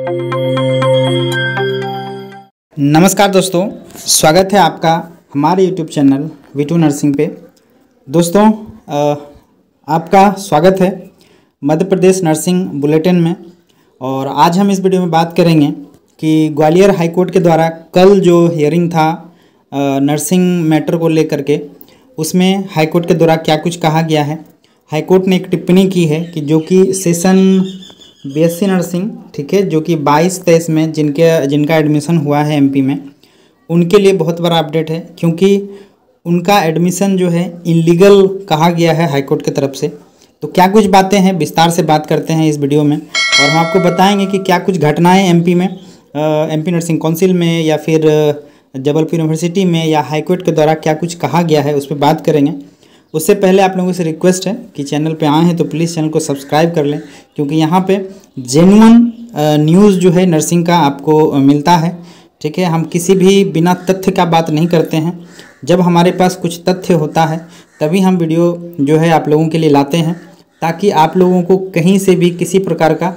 नमस्कार दोस्तों, स्वागत है आपका हमारे YouTube चैनल V2 नर्सिंग पे। दोस्तों आपका स्वागत है मध्य प्रदेश नर्सिंग बुलेटिन में। और आज हम इस वीडियो में बात करेंगे कि ग्वालियर हाई कोर्ट के द्वारा कल जो हियरिंग था नर्सिंग मैटर को लेकर के, उसमें हाई कोर्ट के द्वारा क्या कुछ कहा गया है। हाई कोर्ट ने एक टिप्पणी की है कि जो कि सेशन बीएससी नर्सिंग, ठीक है, जो कि 22-23 में जिनका एडमिशन हुआ है एमपी में, उनके लिए बहुत बड़ा अपडेट है, क्योंकि उनका एडमिशन जो है इलीगल कहा गया है हाई कोर्ट की तरफ से। तो क्या कुछ बातें हैं, विस्तार से बात करते हैं इस वीडियो में, और हम आपको बताएंगे कि क्या कुछ घटनाएं एमपी में, एमपी नर्सिंग काउंसिल में, या फिर जबलपुर यूनिवर्सिटी में, या हाई कोर्ट के द्वारा क्या कुछ कहा गया है, उस पर बात करेंगे। उससे पहले आप लोगों से रिक्वेस्ट है कि चैनल पे आए हैं तो प्लीज़ चैनल को सब्सक्राइब कर लें, क्योंकि यहाँ पे जेन्युइन न्यूज़ जो है नर्सिंग का आपको मिलता है। ठीक है, हम किसी भी बिना तथ्य का बात नहीं करते हैं। जब हमारे पास कुछ तथ्य होता है तभी हम वीडियो जो है आप लोगों के लिए लाते हैं, ताकि आप लोगों को कहीं से भी किसी प्रकार का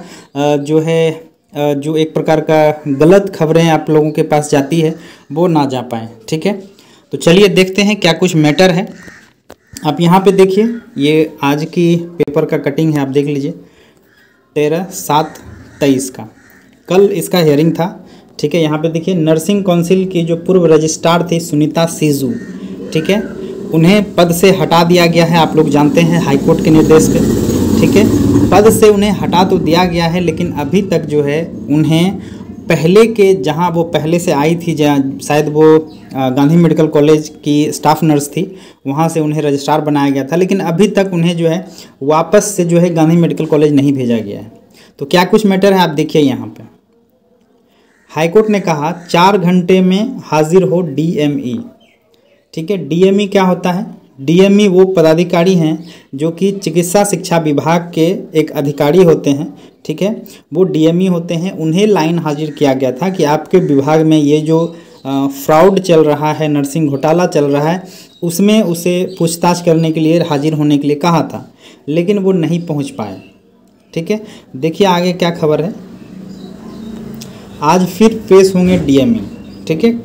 जो एक प्रकार का गलत खबरें आप लोगों के पास जाती है वो ना जा पाए। ठीक है, तो चलिए देखते हैं क्या कुछ मैटर है। आप यहाँ पे देखिए, ये आज की पेपर का कटिंग है, आप देख लीजिए, 13/7/23 का कल इसका हियरिंग था। ठीक है, यहाँ पे देखिए नर्सिंग काउंसिल की जो पूर्व रजिस्ट्रार थी सुनीता सीजू, ठीक है, उन्हें पद से हटा दिया गया है। आप लोग जानते हैं हाई कोर्ट के निर्देश पे। ठीक है, पद से उन्हें हटा तो दिया गया है, लेकिन अभी तक जो है उन्हें पहले के, जहां वो पहले से आई थी, जहाँ शायद वो गांधी मेडिकल कॉलेज की स्टाफ नर्स थी, वहां से उन्हें रजिस्ट्रार बनाया गया था, लेकिन अभी तक उन्हें जो है वापस से जो है गांधी मेडिकल कॉलेज नहीं भेजा गया है। तो क्या कुछ मैटर है आप देखिए यहाँ पे। हाईकोर्ट ने कहा 4 घंटे में हाजिर हो डीएमई। ठीक है, डीएमई क्या होता है? डीएमई वो पदाधिकारी हैं जो कि चिकित्सा शिक्षा विभाग के एक अधिकारी होते हैं। ठीक है, वो डीएमई होते हैं। उन्हें लाइन हाजिर किया गया था कि आपके विभाग में ये जो फ्रॉड चल रहा है, नर्सिंग घोटाला चल रहा है, उसमें उसे पूछताछ करने के लिए हाजिर होने के लिए कहा था, लेकिन वो नहीं पहुंच पाए। ठीक है, देखिए आगे क्या खबर है। आज फिर पेश होंगे डीएमई। ठीक है,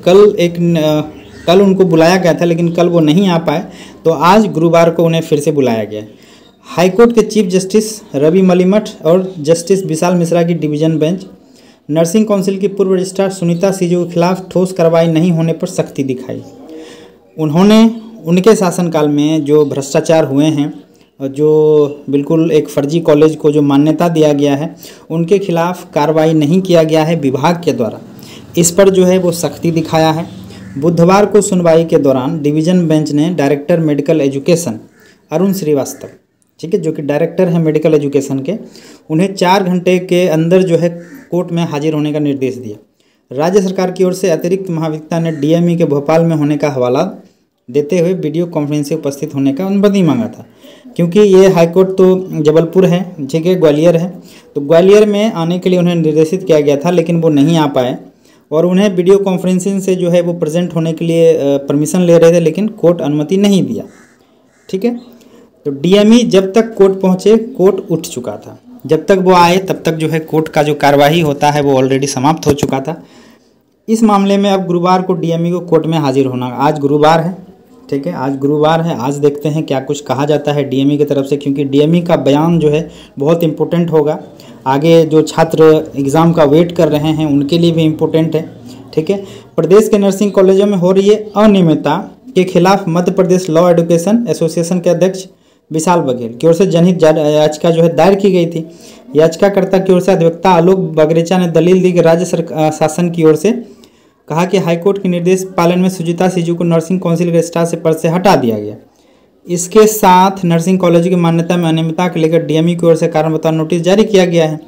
कल उनको बुलाया गया था, लेकिन कल वो नहीं आ पाए, तो आज गुरुवार को उन्हें फिर से बुलाया गया। हाईकोर्ट के चीफ जस्टिस रवि मलिमठ और जस्टिस विशाल मिश्रा की डिवीजन बेंच नर्सिंग काउंसिल की पूर्व रजिस्ट्रार सुनीता सीजू के खिलाफ ठोस कार्रवाई नहीं होने पर सख्ती दिखाई। उन्होंने उनके शासनकाल में जो भ्रष्टाचार हुए हैं, जो बिल्कुल एक फर्जी कॉलेज को जो मान्यता दिया गया है, उनके खिलाफ कार्रवाई नहीं किया गया है विभाग के द्वारा। इस पर जो है वो सख्ती दिखाया है। बुधवार को सुनवाई के दौरान डिवीजन बेंच ने director medical education Arun Shrivastava, ठीक है, जो कि डायरेक्टर हैं मेडिकल एजुकेशन के, उन्हें 4 घंटे के अंदर जो है कोर्ट में हाजिर होने का निर्देश दिया। राज्य सरकार की ओर से अतिरिक्त महाधिवक्ता ने डीएमई के भोपाल में होने का हवाला देते हुए वीडियो कॉन्फ्रेंस से उपस्थित होने का अनुमति मांगा था, क्योंकि ये हाईकोर्ट तो जबलपुर है, ठीक है, ग्वालियर है, तो ग्वालियर में आने के लिए उन्हें निर्देशित किया गया था, लेकिन वो नहीं आ पाए, और उन्हें वीडियो कॉन्फ्रेंसिंग से जो है वो प्रेजेंट होने के लिए परमिशन ले रहे थे, लेकिन कोर्ट अनुमति नहीं दिया। ठीक है, तो डीएमई जब तक कोर्ट पहुंचे, कोर्ट उठ चुका था। जब तक वो आए तब तक जो है कोर्ट का जो कार्यवाही होता है वो ऑलरेडी समाप्त हो चुका था। इस मामले में अब गुरुवार को डीएमई को कोर्ट में हाजिर होना। आज गुरुवार है, ठीक है, आज गुरुवार है। आज देखते हैं क्या कुछ कहा जाता है डीएमई की तरफ से, क्योंकि डीएमई का बयान जो है बहुत इंपॉर्टेंट होगा। आगे जो छात्र एग्ज़ाम का वेट कर रहे हैं उनके लिए भी इम्पोर्टेंट है। ठीक है, प्रदेश के नर्सिंग कॉलेजों में हो रही है अनियमितता के खिलाफ Madhya Pradesh law education association के अध्यक्ष विशाल बघेल की ओर से जनहित याचिका जो है दायर की गई थी। याचिकाकर्ता की ओर से अधिवक्ता आलोक बगरेचा ने दलील दी कि राज्य शासन की ओर से कहा कि हाईकोर्ट के निर्देश पालन में सुजीता सीजू को नर्सिंग काउंसिल के रजिस्ट्रार से पद से हटा दिया गया। इसके साथ नर्सिंग कॉलेज की मान्यता में अनियमितता को लेकर डीएमई की ओर से कारण बताओ नोटिस जारी किया गया है।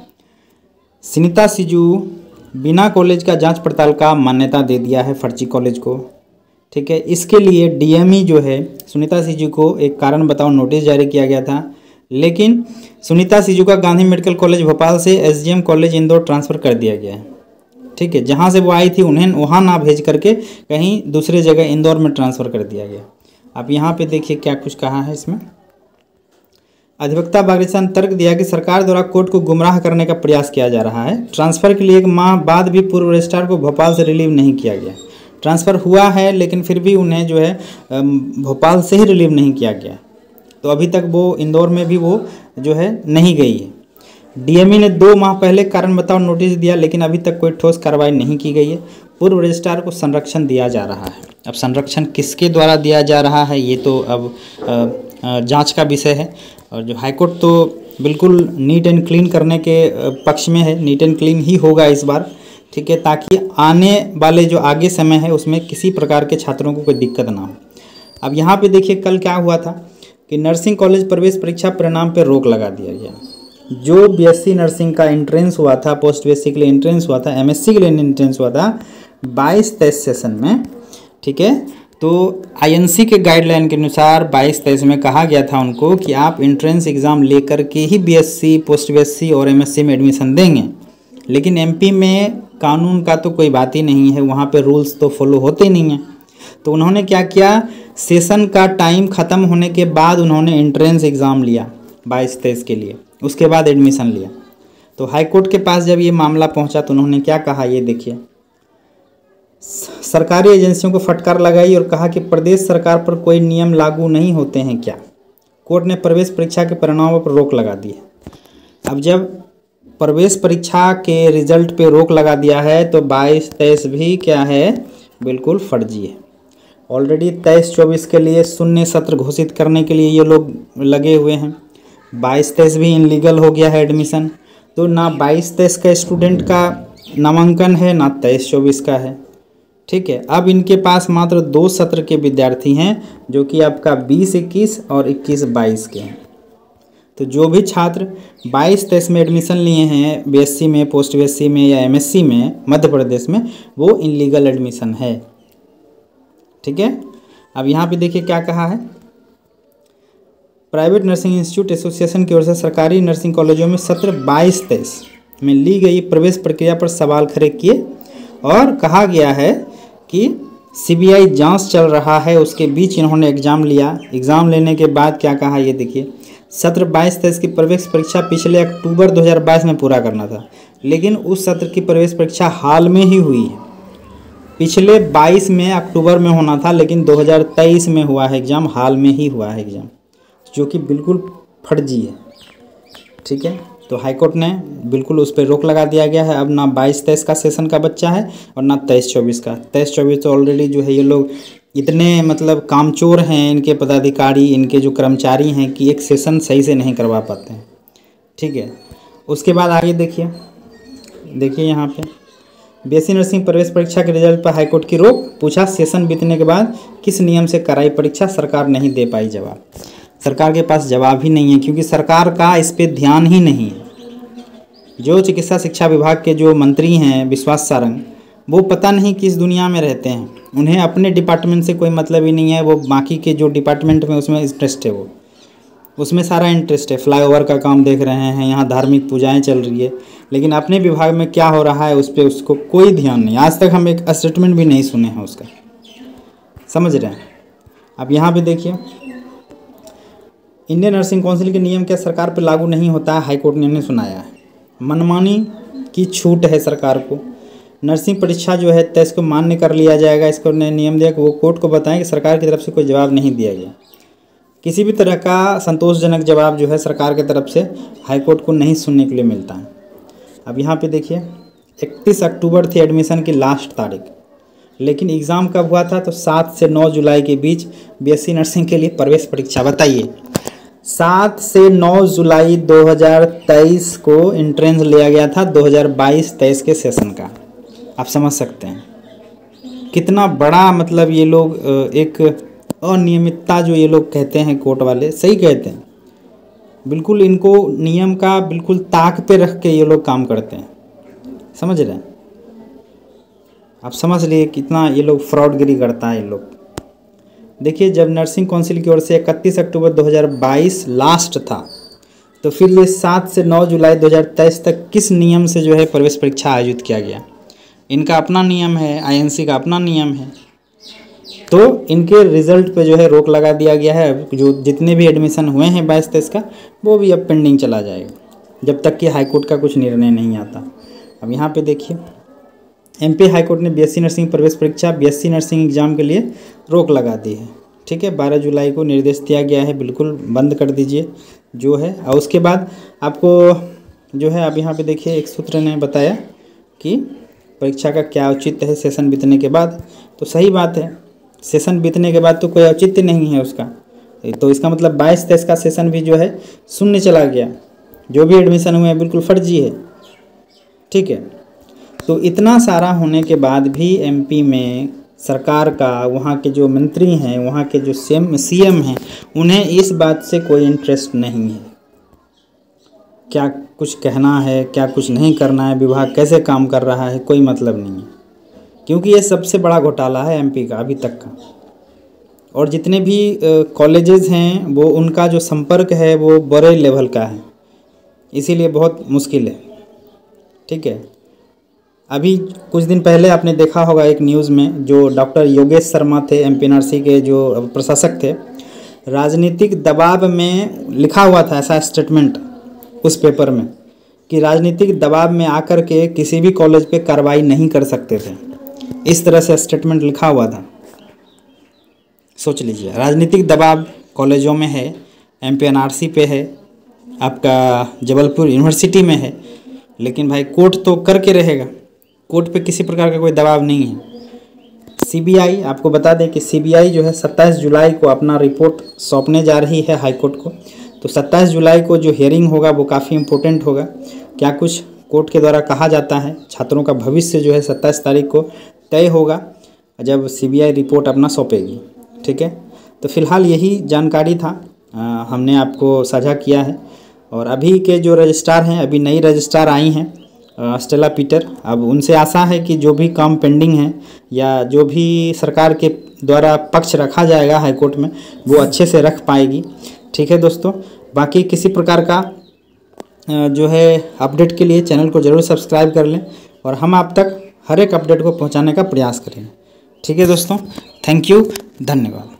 सुनीता सीजू बिना कॉलेज का जांच पड़ताल का मान्यता दे दिया है फर्जी कॉलेज को। ठीक है, इसके लिए डीएमई जो है सुनीता सीजू को एक कारण बताओ नोटिस जारी किया गया था, लेकिन सुनीता सीजू का गांधी मेडिकल कॉलेज भोपाल से एसजीएम कॉलेज इंदौर ट्रांसफ़र कर दिया गया है। ठीक है, जहां से वो आई थी उन्हें वहां ना भेज करके कहीं दूसरे जगह इंदौर में ट्रांसफ़र कर दिया गया। आप यहाँ पे देखिए क्या कुछ कहा है इसमें। अधिवक्ता बागीचा ने तर्क दिया कि सरकार द्वारा कोर्ट को गुमराह करने का प्रयास किया जा रहा है। ट्रांसफ़र के लिए 1 माह बाद भी पूर्व रजिस्ट्रार को भोपाल से रिलीव नहीं किया गया। ट्रांसफ़र हुआ है लेकिन फिर भी उन्हें जो है भोपाल से ही रिलीव नहीं किया गया, तो अभी तक वो इंदौर में भी वो जो है नहीं गई है। डीएमई ने 2 माह पहले कारण बताओ नोटिस दिया, लेकिन अभी तक कोई ठोस कार्रवाई नहीं की गई है। पूर्व रजिस्ट्रार को संरक्षण दिया जा रहा है। अब संरक्षण किसके द्वारा दिया जा रहा है ये तो अब जांच का विषय है। और जो हाईकोर्ट तो बिल्कुल नीट एंड क्लीन करने के पक्ष में है, नीट एंड क्लीन ही होगा इस बार, ठीक है, ताकि आने वाले जो आगे समय है उसमें किसी प्रकार के छात्रों को कोई दिक्कत ना हो। अब यहाँ पे देखिए कल क्या हुआ था कि नर्सिंग कॉलेज प्रवेश परीक्षा परिणाम पर रोक लगा दिया गया। जो बीएससी नर्सिंग का एंट्रेंस हुआ था, पोस्ट बीएससी के लिए एंट्रेंस हुआ था, एमएससी के लिए एंट्रेंस हुआ था 22-23 सेशन में, ठीक है, तो आईएनसी के गाइडलाइन के अनुसार 22-23 में कहा गया था उनको कि आप एंट्रेंस एग्ज़ाम लेकर के ही बीएससी, पोस्ट बीएससी और एमएससी में एडमिशन देंगे। लेकिन एमपी में कानून का तो कोई बात ही नहीं है, वहाँ पे रूल्स तो फॉलो होते नहीं हैं। तो उन्होंने क्या किया, सेशन का टाइम ख़त्म होने के बाद उन्होंने एंट्रेंस एग्ज़ाम लिया 22-23 के लिए, उसके बाद एडमिशन लिया। तो हाईकोर्ट के पास जब ये मामला पहुंचा तो उन्होंने क्या कहा, ये देखिए, सरकारी एजेंसियों को फटकार लगाई और कहा कि प्रदेश सरकार पर कोई नियम लागू नहीं होते हैं क्या। कोर्ट ने प्रवेश परीक्षा के परिणामों पर रोक लगा दी है। अब जब प्रवेश परीक्षा के रिजल्ट पे रोक लगा दिया है तो 22-23 भी क्या है, बिल्कुल फर्जी है। ऑलरेडी 23-24 के लिए शून्य सत्र घोषित करने के लिए ये लोग लगे हुए हैं। 22-23 भी इनलीगल हो गया है एडमिशन, तो ना 22-23 का स्टूडेंट का नामांकन है, ना 23-24 का है, ठीक है। अब इनके पास मात्र 2 सत्र के विद्यार्थी हैं जो कि आपका 20-21 और 21-22 के हैं। तो जो भी छात्र 22-23 में एडमिशन लिए हैं बीएससी में, पोस्ट बीएससी में या एमएससी में मध्य प्रदेश में, वो इनलीगल एडमिशन है, ठीक है। अब यहाँ पे देखिए क्या कहा है, प्राइवेट नर्सिंग इंस्टीट्यूट एसोसिएशन की ओर से सरकारी नर्सिंग कॉलेजों में सत्र 22-23 में ली गई प्रवेश प्रक्रिया पर सवाल खड़े किए और कहा गया है कि सीबीआई जांच चल रहा है, उसके बीच इन्होंने एग्ज़ाम लिया। एग्ज़ाम लेने के बाद क्या कहा, ये देखिए, सत्र 22-23 की प्रवेश परीक्षा पिछले अक्टूबर 2022 में पूरा करना था, लेकिन उस सत्र की प्रवेश परीक्षा हाल में ही हुई है। पिछले 22 में अक्टूबर में होना था, लेकिन 2023 में हुआ है एग्ज़ाम, हाल में ही हुआ है एग्ज़ाम, जो कि बिल्कुल फर्जी है, ठीक है। तो हाईकोर्ट ने बिल्कुल उस पर रोक लगा दिया गया है। अब ना 22-23 का सेशन का बच्चा है और ना 23-24 का। 23-24 तो ऑलरेडी जो है ये लोग इतने मतलब कामचोर हैं, इनके पदाधिकारी, इनके जो कर्मचारी हैं, कि एक सेशन सही से नहीं करवा पाते हैं, ठीक है। उसके बाद आगे देखिए यहाँ पे बीएससी नर्सिंग प्रवेश परीक्षा के रिजल्ट पर हाईकोर्ट की रोक। पूछा सेशन बीतने के बाद किस नियम से कराई परीक्षा, सरकार नहीं दे पाई जवाब। सरकार के पास जवाब ही नहीं है, क्योंकि सरकार का इस पे ध्यान ही नहीं है। जो चिकित्सा शिक्षा विभाग के जो मंत्री हैं विश्वास सारंग, वो पता नहीं किस दुनिया में रहते हैं। उन्हें अपने डिपार्टमेंट से कोई मतलब ही नहीं है, वो बाकी के जो डिपार्टमेंट में उसमें इंटरेस्ट है, वो उसमें सारा इंटरेस्ट है। फ्लाईओवर का काम देख रहे हैं, यहाँ धार्मिक पूजाएं चल रही है, लेकिन अपने विभाग में क्या हो रहा है उस पर उसको कोई ध्यान नहीं। आज तक हम एक स्टेटमेंट भी नहीं सुने हैं उसका, समझ रहे हैं। अब यहाँ पे देखिए, इंडियन नर्सिंग काउंसिल के नियम क्या सरकार पर लागू नहीं होता है, हाईकोर्ट ने सुनाया है। मनमानी की छूट है सरकार को। नर्सिंग परीक्षा जो है 23 को मान्य कर लिया जाएगा, इसको नियम दिया कि वो कोर्ट को बताएं कि सरकार की तरफ से कोई जवाब नहीं दिया गया। किसी भी तरह का संतोषजनक जवाब जो है सरकार की तरफ से हाईकोर्ट को नहीं सुनने के लिए मिलता है। अब यहाँ पे देखिए, 31 अक्टूबर थी एडमिशन की लास्ट तारीख, लेकिन एग्ज़ाम कब हुआ था, तो 7 से 9 जुलाई के बीच बीएससी नर्सिंग के लिए प्रवेश परीक्षा। बताइए, 7 से 9 जुलाई 2023 को एंट्रेंस लिया गया था 2022-23 के सेशन का। आप समझ सकते हैं कितना बड़ा मतलब ये लोग एक अनियमितता जो ये लोग कहते हैं, कोर्ट वाले सही कहते हैं, बिल्कुल इनको नियम का बिल्कुल ताक पे रख के ये लोग काम करते हैं, समझ रहे हैं। आप समझ लिए कितना ये लोग फ्रॉडगिरी करता है ये लोग। देखिए, जब नर्सिंग काउंसिल की ओर से 31 अक्टूबर 2022 लास्ट था, तो फिर ये 7 से 9 जुलाई 2023 तक किस नियम से जो है प्रवेश परीक्षा आयोजित किया गया। इनका अपना नियम है, आईएनसी का अपना नियम है, तो इनके रिज़ल्ट पे जो है रोक लगा दिया गया है। जो जितने भी एडमिशन हुए हैं 22-23 का वो भी अब पेंडिंग चला जाएगा जब तक कि हाईकोर्ट का कुछ निर्णय नहीं आता। अब यहाँ पे देखिए एमपी हाईकोर्ट ने बीएससी नर्सिंग प्रवेश परीक्षा बीएससी नर्सिंग एग्ज़ाम के लिए रोक लगा दी है। ठीक है, 12 जुलाई को निर्देश दिया गया है, बिल्कुल बंद कर दीजिए जो है। और उसके बाद आपको जो है अब यहाँ पे देखिए एक सूत्र ने बताया कि परीक्षा का क्या औचित्य है सेशन बीतने के बाद। तो सही बात है, सेशन बीतने के बाद तो कोई औचित्य नहीं है उसका, तो इसका मतलब 22-23 का सेशन भी जो है शून्य चला गया, जो भी एडमिशन हुए हैं बिल्कुल फर्जी है। ठीक है, तो इतना सारा होने के बाद भी एमपी में सरकार का, वहाँ के जो मंत्री हैं, वहाँ के जो सीएम हैं, उन्हें इस बात से कोई इंटरेस्ट नहीं है क्या कुछ कहना है, क्या कुछ नहीं करना है, विभाग कैसे काम कर रहा है, कोई मतलब नहीं है, क्योंकि ये सबसे बड़ा घोटाला है एमपी का अभी तक का। और जितने भी कॉलेजेस हैं वो उनका जो संपर्क है वो बड़े लेवल का है, इसीलिए बहुत मुश्किल है। ठीक है, अभी कुछ दिन पहले आपने देखा होगा एक न्यूज़ में, जो डॉक्टर योगेश शर्मा थे एमपीएनआरसी के जो प्रशासक थे, राजनीतिक दबाव में लिखा हुआ था ऐसा स्टेटमेंट उस पेपर में कि राजनीतिक दबाव में आकर के किसी भी कॉलेज पे कार्रवाई नहीं कर सकते थे, इस तरह से स्टेटमेंट लिखा हुआ था। सोच लीजिए, राजनीतिक दबाव कॉलेजों में है, एमपीएनआरसी पे है, आपका जबलपुर यूनिवर्सिटी में है, लेकिन भाई कोर्ट तो करके रहेगा, कोर्ट पे किसी प्रकार का कोई दबाव नहीं है। सीबीआई, आपको बता दें कि सीबीआई जो है 27 जुलाई को अपना रिपोर्ट सौंपने जा रही है हाईकोर्ट को। तो 27 जुलाई को जो हियरिंग होगा वो काफ़ी इम्पोर्टेंट होगा। क्या कुछ कोर्ट के द्वारा कहा जाता है, छात्रों का भविष्य जो है 27 तारीख को तय होगा जब सीबीआई रिपोर्ट अपना सौंपेगी। ठीक है, तो फिलहाल यही जानकारी था, हमने आपको साझा किया है। और अभी के जो रजिस्ट्रार हैं, अभी नई रजिस्ट्रार आई हैं स्टेला पीटर, अब उनसे आशा है कि जो भी काम पेंडिंग है या जो भी सरकार के द्वारा पक्ष रखा जाएगा हाईकोर्ट में वो अच्छे से रख पाएगी। ठीक है दोस्तों, बाकी किसी प्रकार का जो है अपडेट के लिए चैनल को ज़रूर सब्सक्राइब कर लें और हम आप तक हर एक अपडेट को पहुंचाने का प्रयास करें। ठीक है दोस्तों, थैंक यू, धन्यवाद।